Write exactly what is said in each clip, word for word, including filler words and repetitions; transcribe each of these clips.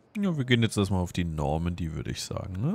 Ja, wir gehen jetzt erstmal auf die Normandy, würde ich sagen, ne?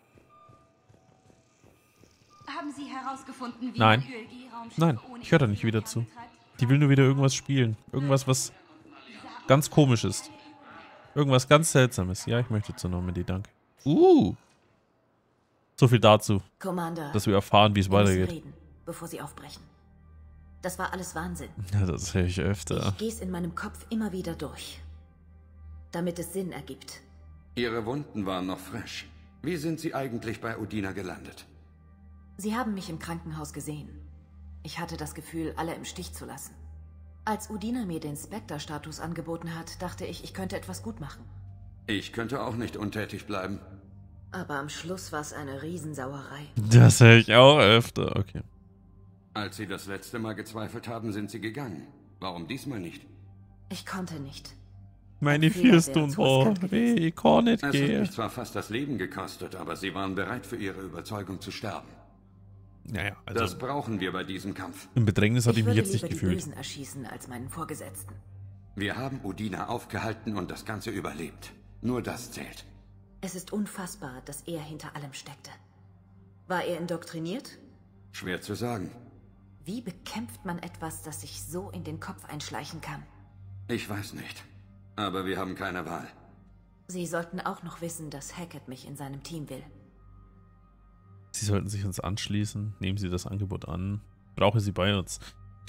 Haben Sie herausgefunden, wie Nein. man Öl die Raumschiffe Nein, ohne ich höre da nicht wieder Energie zu. antreibt? Die will nur wieder irgendwas spielen. Irgendwas, was ganz komisch ist. Irgendwas ganz Seltsames. Ja, ich möchte zur Normandy, danke. Uh. So viel dazu, Commander, dass wir erfahren, wie es wir müssen weitergeht. reden, bevor Sie aufbrechen. Das war alles Wahnsinn. Ja, das höre ich öfter. Ich gehe es in meinem Kopf immer wieder durch. Damit es Sinn ergibt. Ihre Wunden waren noch frisch. Wie sind Sie eigentlich bei Udina gelandet? Sie haben mich im Krankenhaus gesehen. Ich hatte das Gefühl, alle im Stich zu lassen. Als Udina mir den Spectre-Status angeboten hat, dachte ich, ich könnte etwas gut machen. Ich könnte auch nicht untätig bleiben. Aber am Schluss war es eine Riesensauerei. Das höre ich auch öfter, okay. Als Sie das letzte Mal gezweifelt haben, sind Sie gegangen. Warum diesmal nicht? Ich konnte nicht. Meine Fehler wäre Füße zu oh, riskant gewesen. ich kann nicht Es hat gehen. mich zwar fast das Leben gekostet, aber Sie waren bereit, für Ihre Überzeugung zu sterben. Naja, also Das brauchen wir bei diesem Kampf. im Bedrängnis hatte ich Ich mich würde jetzt nicht lieber die gefühlt. Bösen erschießen als meinen Vorgesetzten. Wir haben Udina aufgehalten und das Ganze überlebt. Nur das zählt. Es ist unfassbar, dass er hinter allem steckte. War er indoktriniert? Schwer zu sagen. Wie bekämpft man etwas, das sich so in den Kopf einschleichen kann? Ich weiß nicht. Aber wir haben keine Wahl. Sie sollten auch noch wissen, dass Hackett mich in seinem Team will. Sie sollten sich uns anschließen. Nehmen Sie das Angebot an. Brauche Sie bei uns.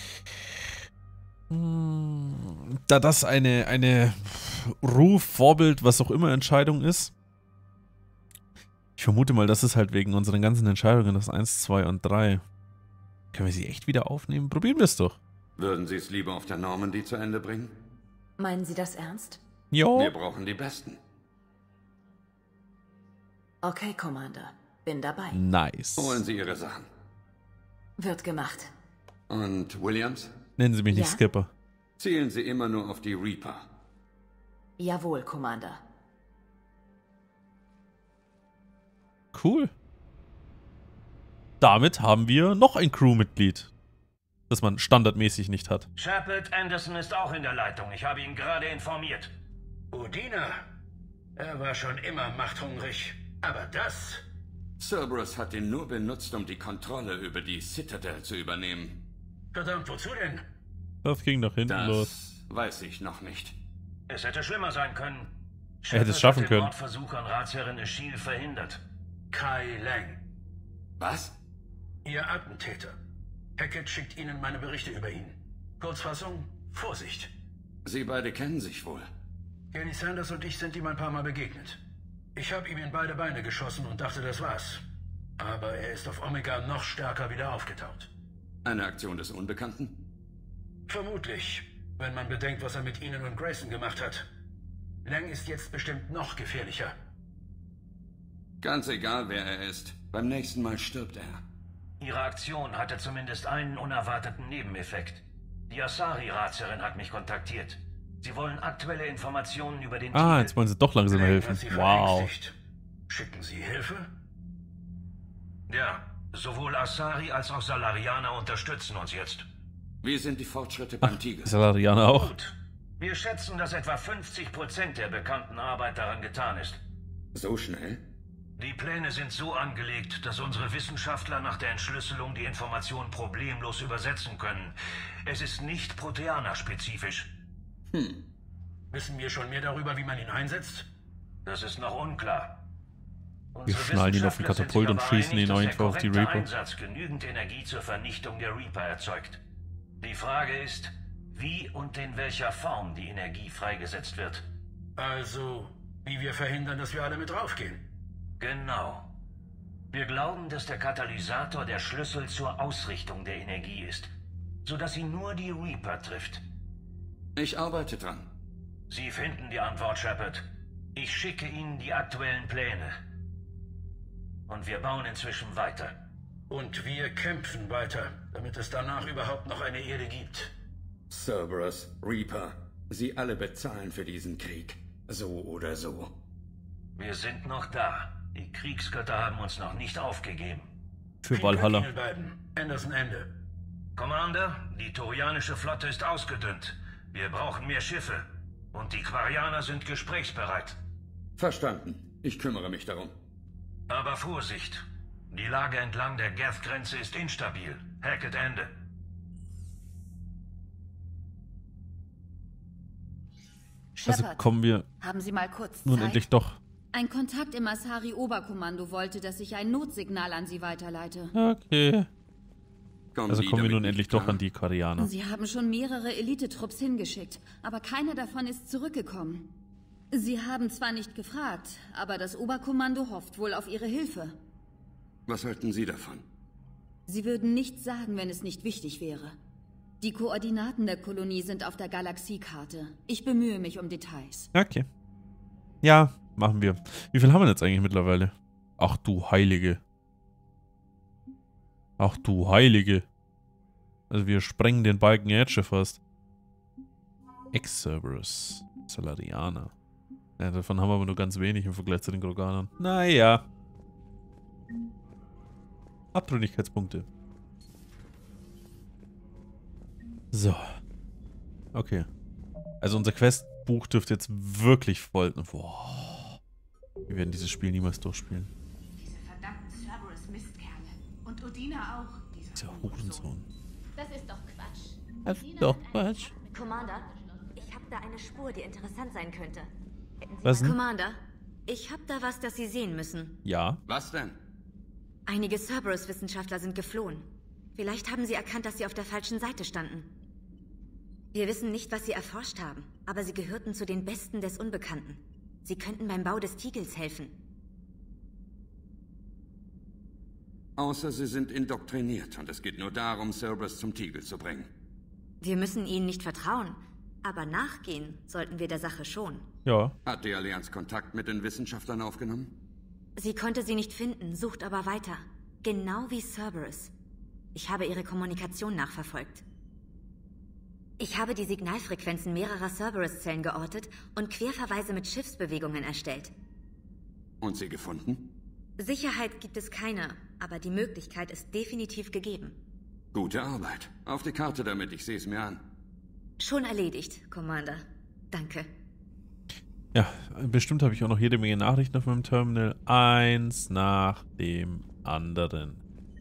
Hm, Da das eine, eine Ruf, Vorbild, was auch immer Entscheidung ist. Ich vermute mal, das ist halt wegen unseren ganzen Entscheidungen das eins, zwei und drei. Können wir sie echt wieder aufnehmen? Probieren wir es doch. Würden Sie es lieber auf der Normandy zu Ende bringen? Meinen Sie das ernst? Jo. Wir brauchen die Besten. Okay, Commander. Bin dabei. Nice. Holen Sie Ihre Sachen. Wird gemacht. Und Williams? Nennen Sie mich nicht Ja? Skipper. Zielen Sie immer nur auf die Reaper. Jawohl, Commander. Cool. Damit haben wir noch ein Crewmitglied, das man standardmäßig nicht hat. Shepard Anderson ist auch in der Leitung. Ich habe ihn gerade informiert. Udina? Er war schon immer machthungrig. Aber das? Cerberus hat ihn nur benutzt, um die Kontrolle über die Citadel zu übernehmen. Verdammt, wozu denn? Das ging nach hinten los. Das weiß ich noch nicht. Es hätte schlimmer sein können. Er hätte es schaffen hat den können. Mordversuch an Ratsherrin Ashil verhindert. Kai Lang. Was? Ihr Attentäter. Hackett schickt Ihnen meine Berichte über ihn. Kurzfassung, Vorsicht. Sie beide kennen sich wohl. Kenny Sanders und ich sind ihm ein paar Mal begegnet. Ich habe ihm in beide Beine geschossen und dachte, das war's. Aber er ist auf Omega noch stärker wieder aufgetaucht. Eine Aktion des Unbekannten? Vermutlich, wenn man bedenkt, was er mit Ihnen und Grayson gemacht hat. Lang ist jetzt bestimmt noch gefährlicher. Ganz egal, wer er ist. Beim nächsten Mal stirbt er. Ihre Aktion hatte zumindest einen unerwarteten Nebeneffekt. Die Asari-Ratsherrin hat mich kontaktiert. Sie wollen aktuelle Informationen über den Ah, Titel. jetzt wollen sie doch langsam Lang helfen. hat Sie Wow. verängstigt. Schicken Sie Hilfe? Ja, sowohl Asari als auch Salarianer unterstützen uns jetzt. Wie sind die Fortschritte beim Tiger? Salarianer auch. Gut. Wir schätzen, dass etwa fünfzig Prozent der bekannten Arbeit daran getan ist. So schnell? Die Pläne sind so angelegt, dass unsere Wissenschaftler nach der Entschlüsselung die Information problemlos übersetzen können. Es ist nicht Proteaner-spezifisch. Hm. Wissen wir schon mehr darüber, wie man ihn einsetzt? Das ist noch unklar. Wir Unsere schnallen ihn auf den Wissenschaftler sind Katapult sich und aber schießen einig, ihn dass der einfach auf die korrekte Reaper. Einsatz genügend Energie zur Vernichtung der Reaper erzeugt. Die Frage ist, wie und in welcher Form die Energie freigesetzt wird. Also, wie wir verhindern, dass wir alle mit draufgehen. Genau. Wir glauben, dass der Katalysator der Schlüssel zur Ausrichtung der Energie ist, sodass sie nur die Reaper trifft. Ich arbeite dran. Sie finden die Antwort, Shepard. Ich schicke Ihnen die aktuellen Pläne. Und wir bauen inzwischen weiter. Und wir kämpfen weiter, damit es danach überhaupt noch eine Erde gibt. Cerberus, Reaper, Sie alle bezahlen für diesen Krieg. So oder so. Wir sind noch da. Die Kriegsgötter haben uns noch nicht aufgegeben. Für Viel Glück Valhalla. Ihnen beiden. Anderson Ende. Commander, die Turianische Flotte ist ausgedünnt. Wir brauchen mehr Schiffe. Und die Quarianer sind gesprächsbereit. Verstanden. Ich kümmere mich darum. Aber Vorsicht. Die Lage entlang der Geth-Grenze ist instabil. Hackett Ende. Also Shepard, kommen wir haben Sie mal kurz nun Zeit? endlich doch. Ein Kontakt im Asari-Oberkommando wollte, dass ich ein Notsignal an Sie weiterleite. Okay. Kommen Also die kommen wir damit nun nicht endlich klar? doch an die Karianer. Sie haben schon mehrere Elite-Trupps hingeschickt, aber keiner davon ist zurückgekommen. Sie haben zwar nicht gefragt, aber das Oberkommando hofft wohl auf Ihre Hilfe. Was halten Sie davon? Sie würden nichts sagen, wenn es nicht wichtig wäre. Die Koordinaten der Kolonie sind auf der Galaxiekarte. Ich bemühe mich um Details. Okay. Ja, machen wir. Wie viel haben wir jetzt eigentlich mittlerweile? Ach du Heilige. Ach du Heilige. Also wir sprengen den Balken jetzt schon fast. Ex-Cerberus. Salarianer. Ja, davon haben wir aber nur ganz wenig im Vergleich zu den Kroganern. Naja. Abtrünnigkeitspunkte. So. Okay. Also unser Questbuch dürfte jetzt wirklich voll... Boah. Wir werden dieses Spiel niemals durchspielen. Diese verdammten Cerberus-Mistkerle. Und Udina auch. Dieser Hurensohn. Das ist doch Quatsch. Das ist doch Quatsch. Commander, ich habe da eine Spur, die interessant sein könnte. Hätten Sie Was mal- denn? Commander, ich habe da was, das Sie sehen müssen. Ja. Was denn? Einige Cerberus-Wissenschaftler sind geflohen. Vielleicht haben sie erkannt, dass sie auf der falschen Seite standen. Wir wissen nicht, was sie erforscht haben, aber sie gehörten zu den Besten des Unbekannten. Sie könnten beim Bau des Tigels helfen. Außer sie sind indoktriniert und es geht nur darum, Cerberus zum Tigel zu bringen. Wir müssen ihnen nicht vertrauen, aber nachgehen sollten wir der Sache schon. Ja. Hat die Allianz Kontakt mit den Wissenschaftlern aufgenommen? Sie konnte sie nicht finden, sucht aber weiter. Genau wie Cerberus. Ich habe ihre Kommunikation nachverfolgt. Ich habe die Signalfrequenzen mehrerer Cerberus-Zellen geortet und Querverweise mit Schiffsbewegungen erstellt. Und sie gefunden? Sicherheit gibt es keine, aber die Möglichkeit ist definitiv gegeben. Gute Arbeit. Auf die Karte damit, ich sehe es mir an. Schon erledigt, Commander. Danke. Ja, bestimmt habe ich auch noch jede Menge Nachrichten auf meinem Terminal. Eins nach dem anderen.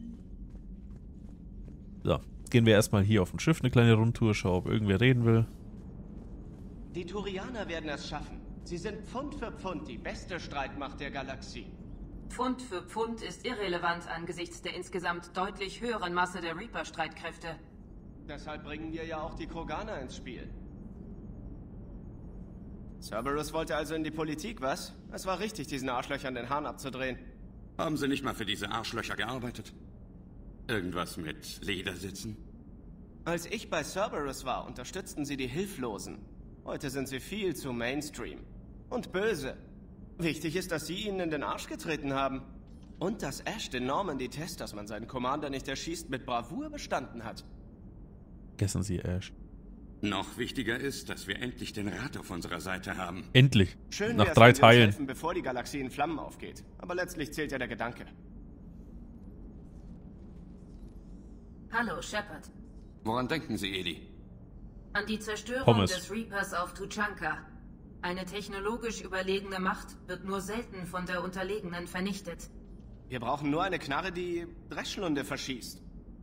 So, jetzt gehen wir erstmal hier auf dem Schiff eine kleine Rundtour, schauen, ob irgendwer reden will. Die Turianer werden es schaffen. Sie sind Pfund für Pfund die beste Streitmacht der Galaxie. Pfund für Pfund ist irrelevant angesichts der insgesamt deutlich höheren Masse der Reaper-Streitkräfte. Deshalb bringen wir ja auch die Kroganer ins Spiel. Cerberus wollte also in die Politik, was? Es war richtig, diesen Arschlöchern den Hahn abzudrehen. Haben Sie nicht mal für diese Arschlöcher gearbeitet? Irgendwas mit Ledersitzen? Als ich bei Cerberus war, unterstützten sie die Hilflosen. Heute sind sie viel zu Mainstream. Und böse. Wichtig ist, dass sie ihnen in den Arsch getreten haben. Und dass Ash den Normandy-Test, dass man seinen Commander nicht erschießt, mit Bravour bestanden hat. Vergessen Sie Ash. Noch wichtiger ist, dass wir endlich den Rat auf unserer Seite haben. Endlich. Schön Nach wär's, drei wenn sie uns Teilen. helfen, bevor die Galaxie in Flammen aufgeht. Aber letztlich zählt ja der Gedanke. Hallo, Shepard. Woran denken Sie, Edi? An die Zerstörung Pommes. des Reapers auf Tuchanka. Eine technologisch überlegene Macht wird nur selten von der Unterlegenen vernichtet. Wir brauchen nur eine Knarre, die Dreschlunde verschießt.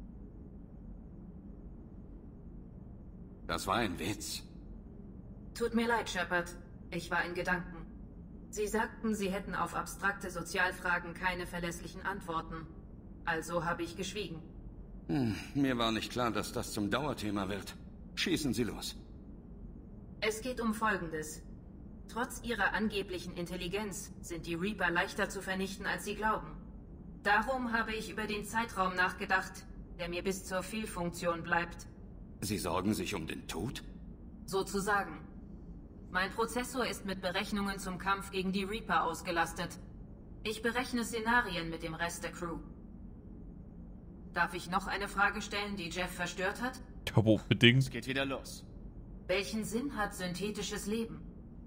Das war ein Witz. Tut mir leid, Shepard. Ich war in Gedanken. Sie sagten, Sie hätten auf abstrakte Sozialfragen keine verlässlichen Antworten. Also habe ich geschwiegen. Hm, mir war nicht klar, dass das zum Dauerthema wird. Schießen Sie los. Es geht um Folgendes. Trotz ihrer angeblichen Intelligenz sind die Reaper leichter zu vernichten, als sie glauben. Darum habe ich über den Zeitraum nachgedacht, der mir bis zur Fehlfunktion bleibt. Sie sorgen sich um den Tod? Sozusagen. Mein Prozessor ist mit Berechnungen zum Kampf gegen die Reaper ausgelastet. Ich berechne Szenarien mit dem Rest der Crew. Darf ich noch eine Frage stellen, die Jeff verstört hat? Aber unbedingt. Es geht wieder los. Welchen Sinn hat synthetisches Leben?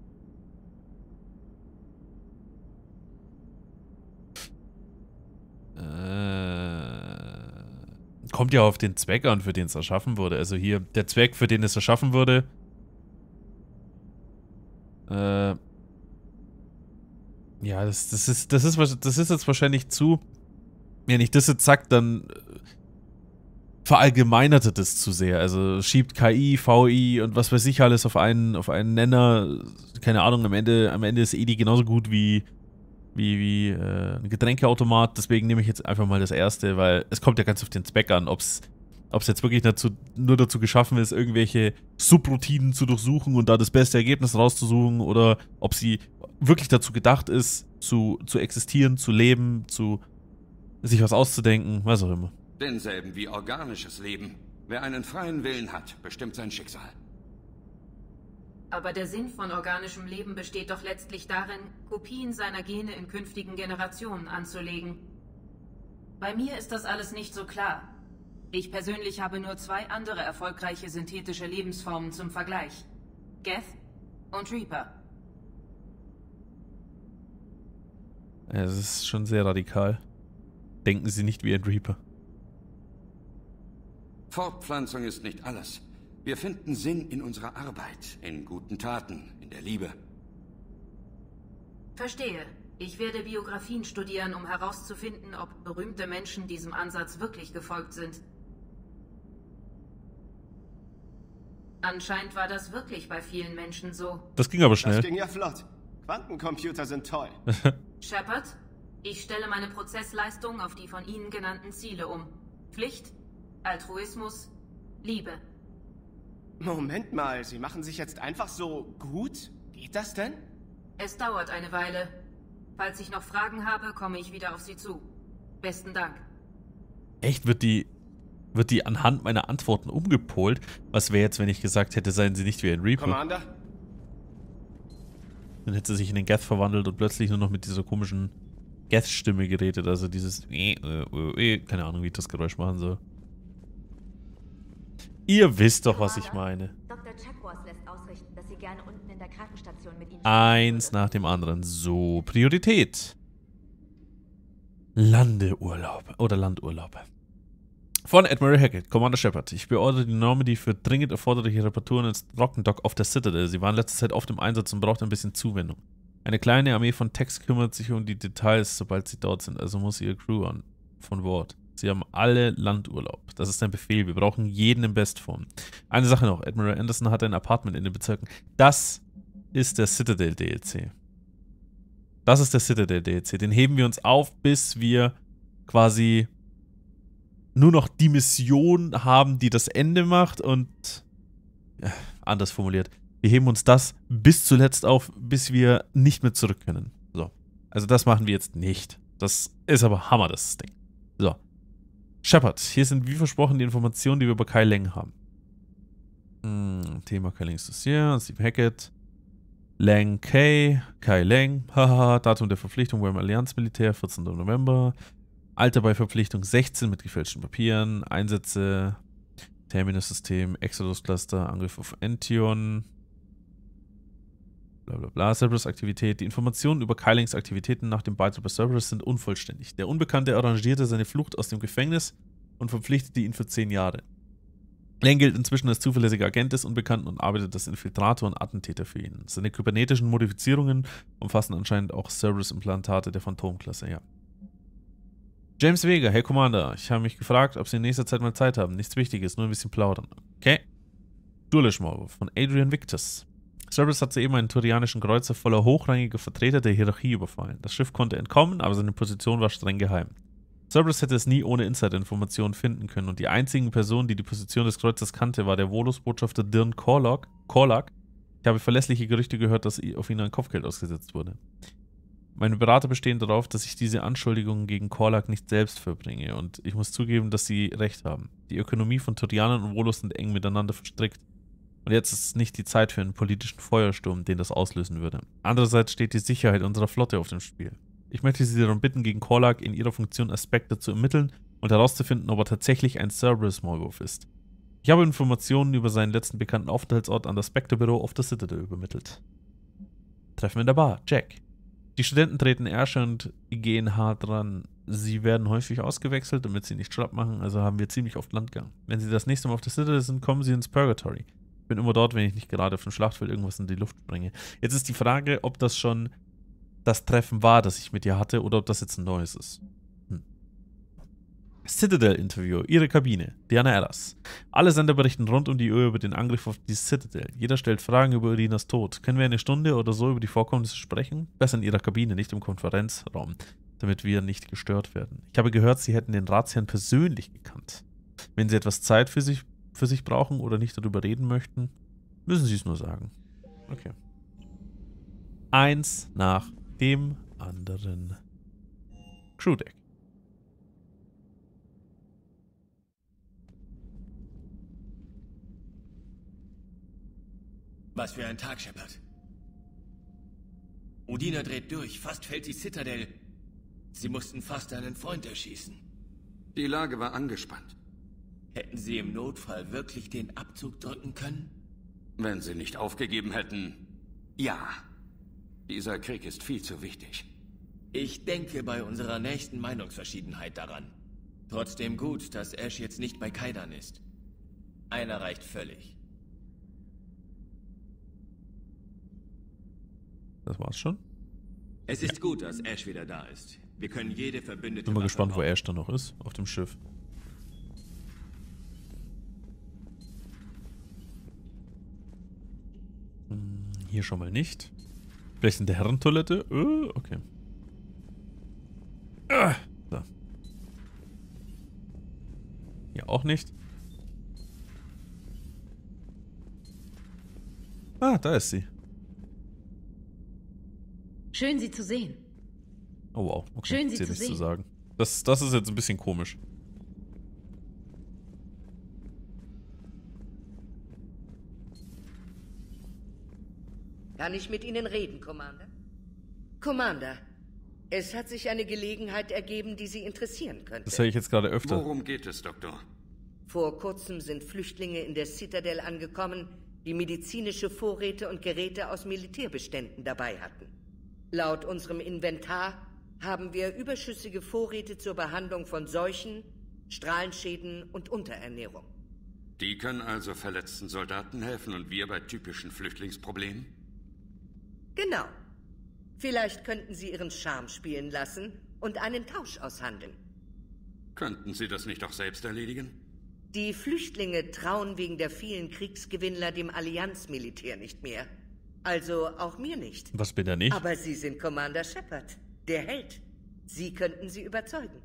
Äh, kommt ja auf den Zweck an, für den es erschaffen wurde. Also hier, der Zweck, für den es erschaffen wurde. Äh, Ja, das, das, ist, das, ist, das ist jetzt wahrscheinlich zu... Wenn ich das jetzt sag, dann verallgemeinerte das zu sehr. Also schiebt K I, V I und was weiß ich alles auf einen, auf einen Nenner. Keine Ahnung, am Ende, am Ende ist E D I genauso gut wie, wie, wie äh, ein Getränkeautomat. Deswegen nehme ich jetzt einfach mal das erste, weil es kommt ja ganz auf den Zweck an, ob es jetzt wirklich dazu, nur dazu geschaffen ist, irgendwelche Subroutinen zu durchsuchen und da das beste Ergebnis rauszusuchen oder ob sie wirklich dazu gedacht ist, zu, zu existieren, zu leben, zu sich was auszudenken, was auch immer. Denselben wie organisches Leben. Wer einen freien Willen hat, bestimmt sein Schicksal. Aber der Sinn von organischem Leben besteht doch letztlich darin, Kopien seiner Gene in künftigen Generationen anzulegen. Bei mir ist das alles nicht so klar. Ich persönlich habe nur zwei andere erfolgreiche synthetische Lebensformen zum Vergleich. Geth und Reaper. Ja, das ist schon sehr radikal. Denken Sie nicht wie ein Reaper. Fortpflanzung ist nicht alles. Wir finden Sinn in unserer Arbeit, in guten Taten, in der Liebe. Verstehe. Ich werde Biografien studieren, um herauszufinden, ob berühmte Menschen diesem Ansatz wirklich gefolgt sind. Anscheinend war das wirklich bei vielen Menschen so. Das ging aber schnell. Das ging ja flott. Quantencomputer sind toll. Shepard, ich stelle meine Prozessleistung auf die von Ihnen genannten Ziele um. Pflicht, Altruismus, Liebe. Moment mal, Sie machen sich jetzt einfach so gut? Geht das denn? Es dauert eine Weile. Falls ich noch Fragen habe, komme ich wieder auf Sie zu. Besten Dank. Echt, wird die, wird die anhand meiner Antworten umgepolt? Was wäre jetzt, wenn ich gesagt hätte, seien Sie nicht wie ein Reaper? Commander? Dann hätte sie sich in den Geth verwandelt und plötzlich nur noch mit dieser komischen Geth-Stimme geredet. Also dieses äh, äh, äh, keine Ahnung, wie ich das Geräusch machen soll. Ihr wisst doch, was ich meine. Doktor Chakwas lässt ausrichten, dass Sie gerne unten in der Krankenstation mit Ihnen... Eins nach dem anderen. So, Priorität. Landeurlaub oder Landurlaub. Von Admiral Hackett, Commander Shepard. Ich beordere die Normandy für dringend erforderliche Reparaturen ins Trockendock auf der Citadel. Sie waren letzte Zeit oft im Einsatz und braucht ein bisschen Zuwendung. Eine kleine Armee von Techs kümmert sich um die Details, sobald sie dort sind. Also muss ihre Crew an, von Bord. Sie haben alle Landurlaub. Das ist ein Befehl. Wir brauchen jeden in Bestform. Eine Sache noch. Admiral Anderson hat ein Apartment in den Bezirken. Das ist der Citadel-D L C. Das ist der Citadel-D L C. Den heben wir uns auf, bis wir quasi nur noch die Mission haben, die das Ende macht und ja, anders formuliert. Wir heben uns das bis zuletzt auf, bis wir nicht mehr zurück können. So. Also das machen wir jetzt nicht. Das ist aber Hammer, das Ding. So. Shepard, hier sind wie versprochen die Informationen, die wir über Kai Leng haben. Hm, Thema Kai Lengs Dossier, Steve Hackett, Lang K, Kai Leng, haha, Datum der Verpflichtung beim Allianzmilitär, vierzehnter November, Alter bei Verpflichtung sechzehn mit gefälschten Papieren, Einsätze, Terminus-System, Exodus-Cluster, Angriff auf Ention, blablabla, Cerberus-Aktivität. Die Informationen über Kai Lengs Aktivitäten nach dem Beitritt bei Cerberus sind unvollständig. Der Unbekannte arrangierte seine Flucht aus dem Gefängnis und verpflichtete ihn für zehn Jahre. Leng gilt inzwischen als zuverlässiger Agent des Unbekannten und arbeitet als Infiltrator und Attentäter für ihn. Seine kybernetischen Modifizierungen umfassen anscheinend auch Cerberus-Implantate der Phantom-Klasse, ja. James Vega, hey Commander, ich habe mich gefragt, ob Sie in nächster Zeit mal Zeit haben. Nichts Wichtiges, nur ein bisschen plaudern. Okay. Dualish-Maulwurf von Adrian Victus. Cerberus hat soeben einen turianischen Kreuzer voller hochrangiger Vertreter der Hierarchie überfallen. Das Schiff konnte entkommen, aber seine Position war streng geheim. Cerberus hätte es nie ohne Insider-Informationen finden können und die einzige Person, die die Position des Kreuzers kannte, war der Volus-Botschafter Dirn Korlak. Korlak. Ich habe verlässliche Gerüchte gehört, dass auf ihn ein Kopfgeld ausgesetzt wurde. Meine Berater bestehen darauf, dass ich diese Anschuldigungen gegen Korlak nicht selbst verbringe und ich muss zugeben, dass sie recht haben. Die Ökonomie von Turianern und Volus sind eng miteinander verstrickt. Und jetzt ist nicht die Zeit für einen politischen Feuersturm, den das auslösen würde. Andererseits steht die Sicherheit unserer Flotte auf dem Spiel. Ich möchte Sie darum bitten, gegen Korlak in ihrer Funktion Aspekte zu ermitteln und herauszufinden, ob er tatsächlich ein Cerberus-Maulwurf ist. Ich habe Informationen über seinen letzten bekannten Aufenthaltsort an das Spectre-Büro auf der Citadel übermittelt. Treffen in der Bar, Jack. Die Studenten treten Ärsche und gehen hart dran. Sie werden häufig ausgewechselt, damit sie nicht schlapp machen, also haben wir ziemlich oft Landgang. Wenn sie das nächste Mal auf der Citadel sind, kommen sie ins Purgatory. Ich bin immer dort, wenn ich nicht gerade auf dem Schlachtfeld irgendwas in die Luft sprenge. Jetzt ist die Frage, ob das schon das Treffen war, das ich mit ihr hatte, oder ob das jetzt ein neues ist. Hm. Citadel-Interview. Ihre Kabine. Diana Ellis. Alle Sender berichten rund um die Uhr über den Angriff auf die Citadel. Jeder stellt Fragen über Irinas Tod. Können wir eine Stunde oder so über die Vorkommnisse sprechen? Besser in ihrer Kabine, nicht im Konferenzraum, damit wir nicht gestört werden. Ich habe gehört, Sie hätten den Ratsherrn persönlich gekannt. Wenn Sie etwas Zeit für sich, für sich brauchen oder nicht darüber reden möchten, müssen Sie es nur sagen. Okay. Eins nach dem anderen. Crewdeck. Was für ein Tag, Shepard. Udina dreht durch, fast fällt die Citadel. Sie mussten fast einen Freund erschießen. Die Lage war angespannt. Hätten Sie im Notfall wirklich den Abzug drücken können? Wenn Sie nicht aufgegeben hätten, ja. Dieser Krieg ist viel zu wichtig. Ich denke bei unserer nächsten Meinungsverschiedenheit daran. Trotzdem gut, dass Ash jetzt nicht bei Kaidan ist. Einer reicht völlig. Das war's schon. Es ist ja. gut, dass Ash wieder da ist. Wir können jede Verbündete... Bin mal gespannt, wo Ash da noch ist, auf dem Schiff. Hm, hier schon mal nicht. Vielleicht in der Herrentoilette? Uh, okay. Ah, so. Hier auch nicht. Ah, da ist sie. Schön, Sie zu sehen. Oh wow, okay. Schön, Sie zu nichts sehen. zu sagen. Das, das ist jetzt ein bisschen komisch. Kann ich mit Ihnen reden, Commander? Commander, es hat sich eine Gelegenheit ergeben, die Sie interessieren könnte. Das höre ich jetzt gerade öfter. Worum geht es, Doktor? Vor kurzem sind Flüchtlinge in der Citadel angekommen, die medizinische Vorräte und Geräte aus Militärbeständen dabei hatten. Laut unserem Inventar haben wir überschüssige Vorräte zur Behandlung von Seuchen, Strahlenschäden und Unterernährung. Die können also verletzten Soldaten helfen und wir bei typischen Flüchtlingsproblemen? Genau. Vielleicht könnten Sie Ihren Charme spielen lassen und einen Tausch aushandeln. Könnten Sie das nicht auch selbst erledigen? Die Flüchtlinge trauen wegen der vielen Kriegsgewinnler dem Allianzmilitär nicht mehr. Also auch mir nicht. Was bin er nicht? Aber Sie sind Commander Shepard, der Held. Sie könnten sie überzeugen.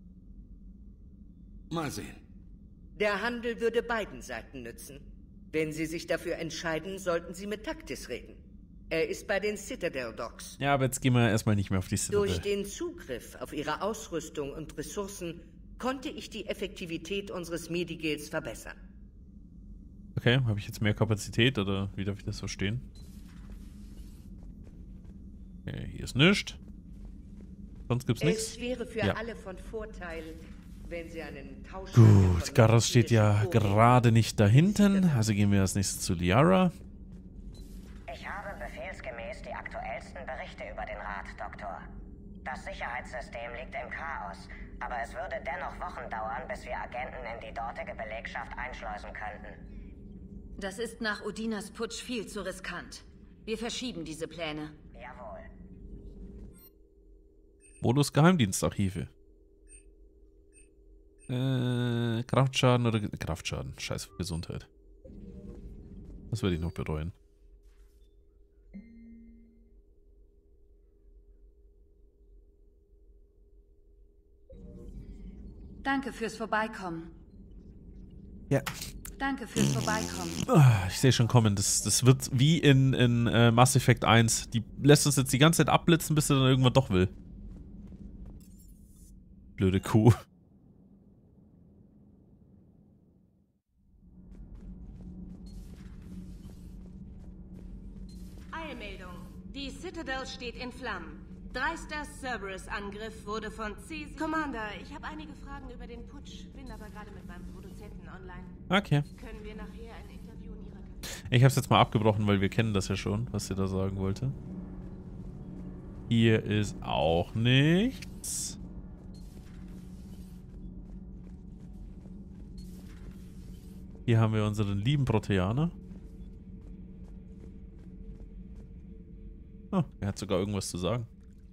Mal sehen. Der Handel würde beiden Seiten nützen. Wenn Sie sich dafür entscheiden, sollten Sie mit Taktis reden. Er ist bei den Citadel Docks. Ja, aber jetzt gehen wir erstmal nicht mehr auf die Citadel. Durch den Zugriff auf ihre Ausrüstung und Ressourcen konnte ich die Effektivität unseres Medigils verbessern. Okay, habe ich jetzt mehr Kapazität oder wie darf ich das verstehen? Okay, hier ist nichts. Sonst gibt's nichts. Es wäre für ja. alle von Vorteil, wenn Sie einen Tausch... Gut, Garros steht ja gerade nicht da hinten, also gehen wir als nächstes zu Liara. Ich habe befehlsgemäß die aktuellsten Berichte über den Rat, Doktor. Das Sicherheitssystem liegt im Chaos, aber es würde dennoch Wochen dauern, bis wir Agenten in die dortige Belegschaft einschleusen könnten. Das ist nach Udinas Putsch viel zu riskant. Wir verschieben diese Pläne. Jawohl. Modus Geheimdienstarchive. Äh, Kraftschaden oder... Kraftschaden. Scheiß Gesundheit. Das werde ich noch bereuen. Danke fürs Vorbeikommen. Ja. Danke fürs Vorbeikommen. Ich sehe schon kommen. Das, das wird wie in, in uh, Mass Effect eins. Die lässt uns jetzt die ganze Zeit abblitzen, bis sie dann irgendwann doch will. Blöde Kuh. Eilmeldung. Die Citadel steht in Flammen. Dreister Cerberus-Angriff wurde von C... Commander, ich habe einige Fragen über den Putsch, bin aber gerade mit meinem Produzenten online. Okay. Können wir nachher ein Interview in Ihrer Kabine... Ich habe es jetzt mal abgebrochen, weil wir kennen das ja schon, was sie da sagen wollte. Hier ist auch nichts. Hier haben wir unseren lieben Proteaner. Oh, er hat sogar irgendwas zu sagen.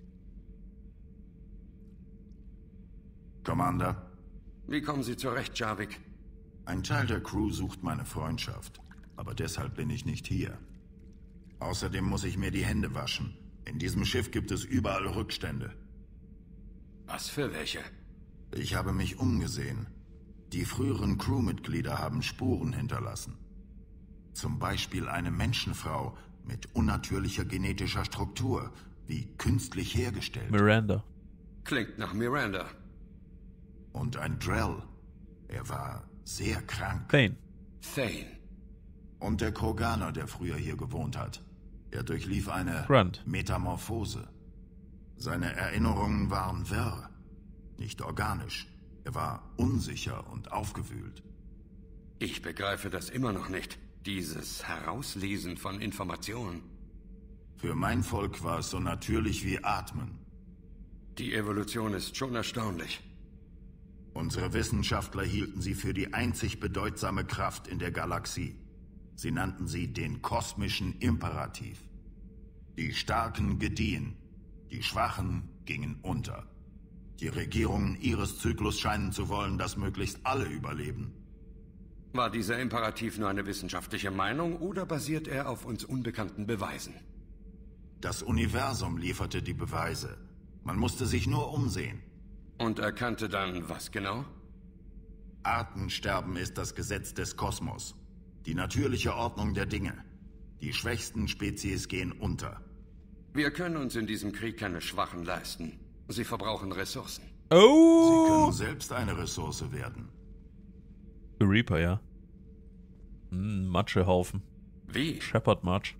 Commander? Wie kommen Sie zurecht, Jarvik? Ein Teil der Crew sucht meine Freundschaft, aber deshalb bin ich nicht hier. Außerdem muss ich mir die Hände waschen. In diesem Schiff gibt es überall Rückstände. Was für welche? Ich habe mich umgesehen. Die früheren Crewmitglieder haben Spuren hinterlassen. Zum Beispiel eine Menschenfrau mit unnatürlicher genetischer Struktur, wie künstlich hergestellt. Miranda. Klingt nach Miranda. Und ein Drell. Er war sehr krank. Thane. Thane. Und der Kroganer, der früher hier gewohnt hat. Er durchlief eine Grunt. Metamorphose. Seine Erinnerungen waren wirr, nicht organisch. Er war unsicher und aufgewühlt. Ich begreife das immer noch nicht. Dieses Herauslesen von Informationen. Für mein Volk war es so natürlich wie Atmen. Die Evolution ist schon erstaunlich. Unsere Wissenschaftler hielten sie für die einzig bedeutsame Kraft in der Galaxie. Sie nannten sie den kosmischen Imperativ. Die Starken gediehen, die Schwachen gingen unter. Die Regierungen ihres Zyklus scheinen zu wollen, dass möglichst alle überleben. War dieser Imperativ nur eine wissenschaftliche Meinung oder basiert er auf uns unbekannten Beweisen? Das Universum lieferte die Beweise. Man musste sich nur umsehen. Und erkannte dann was genau? Artensterben ist das Gesetz des Kosmos. Die natürliche Ordnung der Dinge. Die schwächsten Spezies gehen unter. Wir können uns in diesem Krieg keine Schwachen leisten. Sie verbrauchen Ressourcen. Oh! Sie können selbst eine Ressource werden. Reaper, ja. Hm, Matschehaufen. Wie? Shepherd Matsch.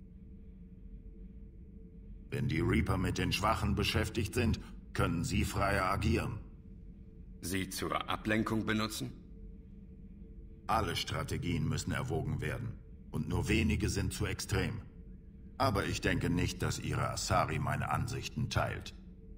Wenn die Reaper mit den Schwachen beschäftigt sind, können sie freier agieren. Sie zur Ablenkung benutzen? Alle Strategien müssen erwogen werden. Und nur wenige sind zu extrem. Aber ich denke nicht, dass Ihre Asari meine Ansichten teilt.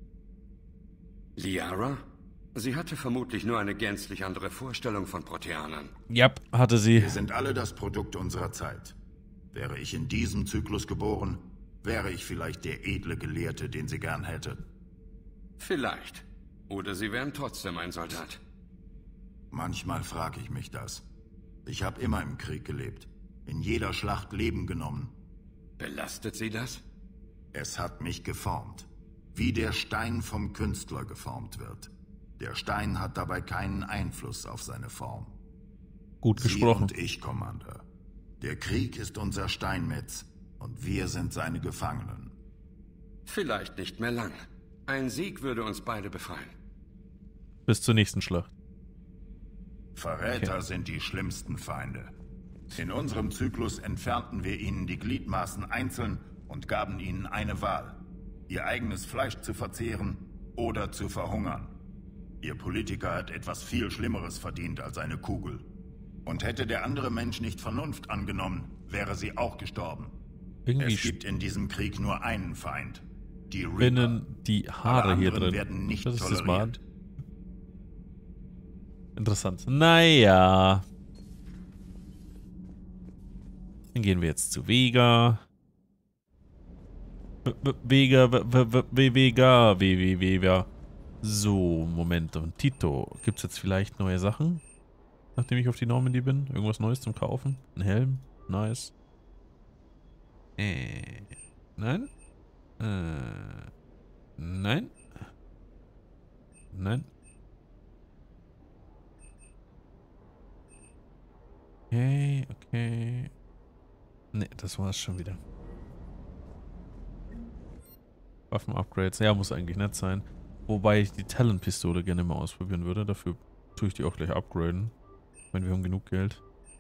Liara? Sie hatte vermutlich nur eine gänzlich andere Vorstellung von Proteanern. Ja, hatte sie. Wir sind alle das Produkt unserer Zeit. Wäre ich in diesem Zyklus geboren, wäre ich vielleicht der edle Gelehrte, den sie gern hätte. Vielleicht. Oder sie wären trotzdem ein Soldat. Manchmal frage ich mich das. Ich habe immer im Krieg gelebt. In jeder Schlacht Leben genommen. Belastet Sie das? Es hat mich geformt. Wie der Stein vom Künstler geformt wird. Der Stein hat dabei keinen Einfluss auf seine Form. Gut gesprochen. Sie und ich, Commander. Der Krieg ist unser Steinmetz und wir sind seine Gefangenen. Vielleicht nicht mehr lang. Ein Sieg würde uns beide befreien. Bis zur nächsten Schlacht. Verräter okay. sind die schlimmsten Feinde. In unserem Zyklus entfernten wir ihnen die Gliedmaßen einzeln und gaben ihnen eine Wahl. Ihr eigenes Fleisch zu verzehren oder zu verhungern. Ihr Politiker hat etwas viel Schlimmeres verdient als eine Kugel. Und hätte der andere Mensch nicht Vernunft angenommen, wäre sie auch gestorben. Irgendwie es gibt in diesem Krieg nur einen Feind. Die Reaper. Binnen die Haare hier drin. Werden nicht das ist toleriert. smart. Interessant. Naja. Dann gehen wir jetzt zu Vega. Vega, Vega, Vega, Vega. So, Moment. Und Tito. Gibt es jetzt vielleicht neue Sachen? Nachdem ich auf die Normandy bin? Irgendwas Neues zum Kaufen? Ein Helm? Nice. Äh. Nein? Äh. Nein? Nein? Okay, okay. Ne, das war's schon wieder. Waffen-Upgrades. Ja, muss eigentlich nett sein. Wobei ich die Talon-Pistole gerne mal ausprobieren würde. Dafür tue ich die auch gleich upgraden. Ich meine, wir haben genug Geld.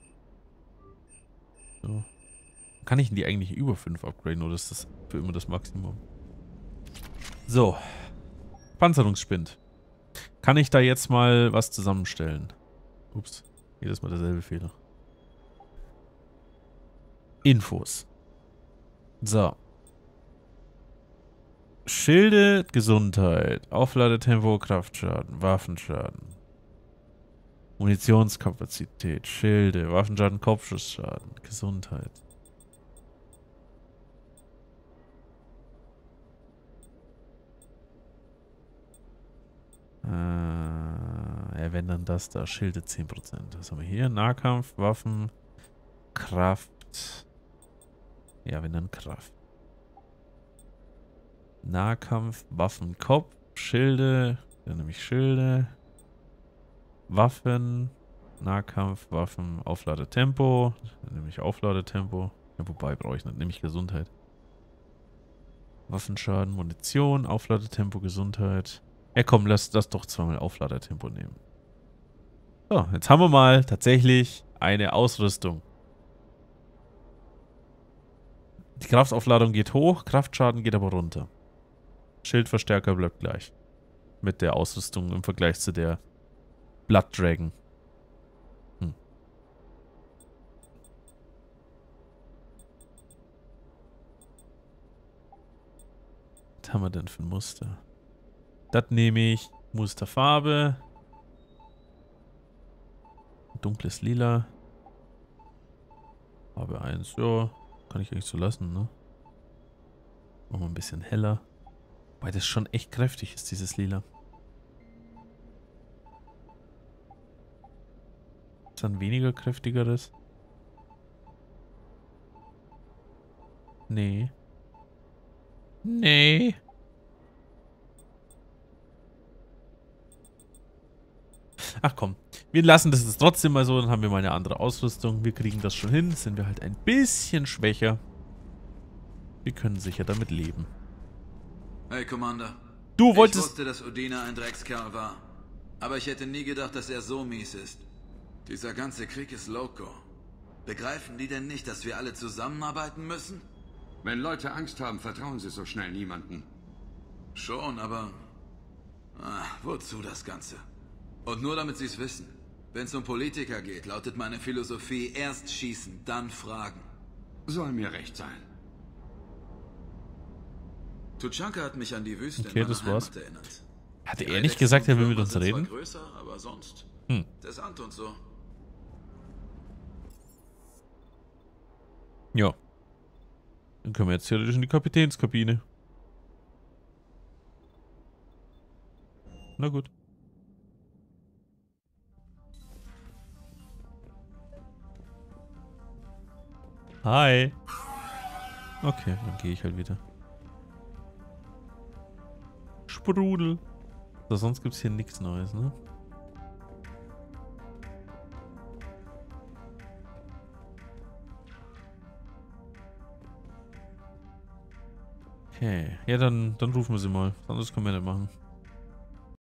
So. Kann ich die eigentlich über fünf upgraden oder ist das für immer das Maximum? So. Panzerungsspind. Kann ich da jetzt mal was zusammenstellen? Ups. Jedes Mal derselbe Fehler. Infos. So. Schilde, Gesundheit, Aufladetempo, Kraftschaden, Waffenschaden, Munitionskapazität, Schilde, Waffenschaden, Kopfschussschaden, Gesundheit. Äh, Äh, wenn dann das da. Schilde zehn Prozent. Was haben wir hier? Nahkampf, Waffen, Kraft. Ja, wenn dann Kraft. Nahkampf, Waffen, Kopf, Schilde. Dann nehme ich Schilde. Waffen, Nahkampf, Waffen, Aufladetempo. Dann nehme ich Aufladetempo. Ja, wobei brauche ich nicht. Nehme ich Gesundheit. Waffenschaden, Munition, Aufladetempo, Gesundheit. Ja komm, lass das doch zweimal Aufladetempo nehmen. So, jetzt haben wir mal tatsächlich eine Ausrüstung. Die Kraftaufladung geht hoch, Kraftschaden geht aber runter. Schildverstärker bleibt gleich. Mit der Ausrüstung im Vergleich zu der Blood Dragon. Hm. Was haben wir denn für ein Muster? Das nehme ich. Musterfarbe. Dunkles Lila. Farbe eins. Ja, kann ich eigentlich so lassen, ne? Machen wir ein bisschen heller. Weil das schon echt kräftig ist, dieses Lila. Ist dann weniger kräftigeres? Nee. Nee. Ach komm, wir lassen das jetzt trotzdem mal so, dann haben wir mal eine andere Ausrüstung. Wir kriegen das schon hin, sind wir halt ein bisschen schwächer. Wir können sicher damit leben. Hey, Commander. Du wolltest... Ich wusste, dass Udina ein Dreckskerl war. Aber ich hätte nie gedacht, dass er so mies ist. Dieser ganze Krieg ist loco. Begreifen die denn nicht, dass wir alle zusammenarbeiten müssen? Wenn Leute Angst haben, vertrauen sie so schnell niemanden. Schon, aber... Ah, wozu das Ganze? Und nur damit sie es wissen. Wenn es um Politiker geht, lautet meine Philosophie erst schießen, dann fragen. Soll mir recht sein. Tuchanka hat mich an die Wüste okay, in das meiner war's. Heimat erinnert. Hatte er nicht gesagt, er will mit uns sind reden? zwar größer, aber sonst. Hm. Der Sand und so. Ja. Dann können wir jetzt theoretisch in die Kapitänskabine. Na gut. Hi. Okay, dann gehe ich halt wieder. Sprudel. So, sonst gibt es hier nichts Neues, ne? Okay. Ja, dann, dann rufen wir sie mal. Sonst können wir nicht machen.